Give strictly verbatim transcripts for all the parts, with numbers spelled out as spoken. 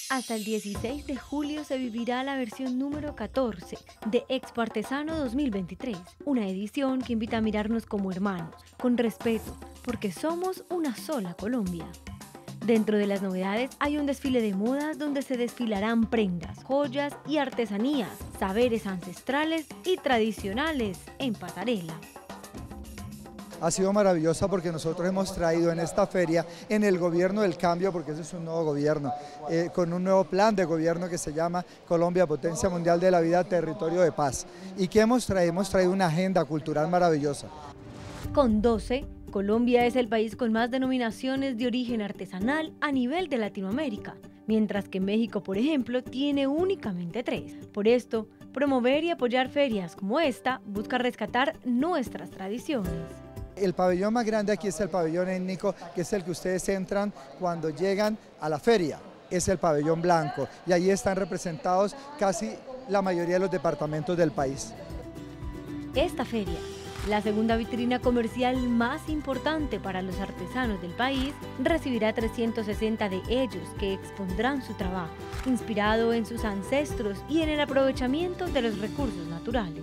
Hasta el dieciséis de julio se vivirá la versión número catorce de Expo Artesano dos mil veintitrés, una edición que invita a mirarnos como hermanos, con respeto, porque somos una sola Colombia. Dentro de las novedades hay un desfile de modas donde se desfilarán prendas, joyas y artesanías, saberes ancestrales y tradicionales en pasarela. Ha sido maravillosa porque nosotros hemos traído en esta feria, en el gobierno del cambio, porque ese es un nuevo gobierno, eh, con un nuevo plan de gobierno que se llama Colombia, Potencia Mundial de la Vida, Territorio de Paz. ¿Y qué hemos traído? Hemos traído una agenda cultural maravillosa. Con doce, Colombia es el país con más denominaciones de origen artesanal a nivel de Latinoamérica, mientras que México, por ejemplo, tiene únicamente tres. Por esto, promover y apoyar ferias como esta busca rescatar nuestras tradiciones. El pabellón más grande aquí es el pabellón étnico, que es el que ustedes entran cuando llegan a la feria. Es el pabellón blanco y allí están representados casi la mayoría de los departamentos del país. Esta feria, la segunda vitrina comercial más importante para los artesanos del país, recibirá trescientos sesenta de ellos que expondrán su trabajo, inspirado en sus ancestros y en el aprovechamiento de los recursos naturales.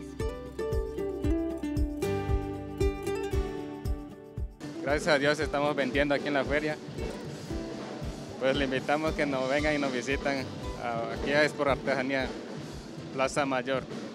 Gracias a Dios estamos vendiendo aquí en la feria. Pues le invitamos que nos vengan y nos visitan aquí a Expo Artesanía, Plaza Mayor.